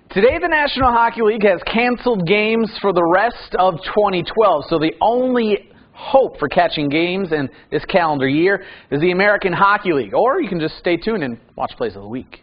Today, the National Hockey League has canceled games for the rest of 2012, so the only hope for catching games in this calendar year is the American Hockey League, or you can just stay tuned and watch Plays of the Week.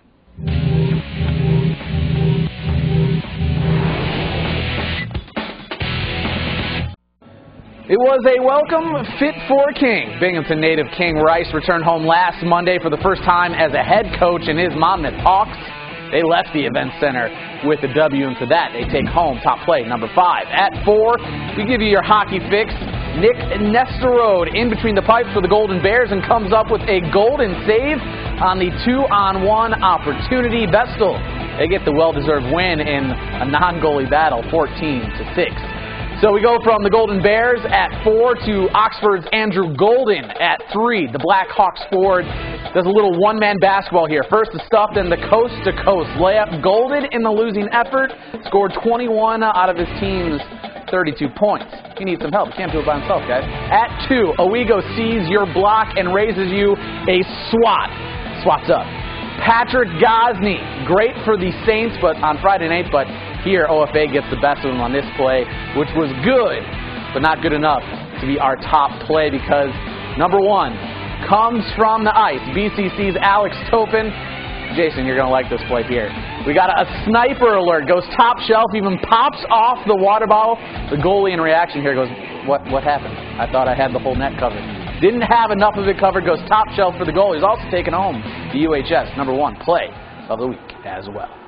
It was a welcome fit for King. Binghamton native King Rice returned home last Monday for the first time as a head coach in his Monmouth Hawks. They left the event center with a W, and for that, they take home top play number 5. At 4, we give you your hockey fix. Nick Nesterode in between the pipes for the Golden Bears and comes up with a golden save on the 2-on-1 opportunity. Vestal, they get the well-deserved win in a non-goalie battle, 14-6. So we go from the Golden Bears at 4 to Oxford's Andrew Golden at 3. The Blackhawks forward does a little one-man basketball here. First the stuff, then the coast-to-coast layup. Golden in the losing effort scored 21 out of his team's 32 points. He needs some help. He can't do it by himself, guys. At 2, Owego sees your block and raises you a swat. Swats up. Patrick Gosney, great for the Saints, but on Friday night, but here OFA gets the best of him on this play, which was good, but not good enough to be our top play because number 1 comes from the ice. BCC's Alex Topin. Jason, you're going to like this play here. We got a sniper alert, goes top shelf, even pops off the water bottle. The goalie in reaction here goes, what happened? I thought I had the whole net covered. Didn't have enough of it covered, goes top shelf for the goal. He's also taken home the UHS number 1 play of the week as well.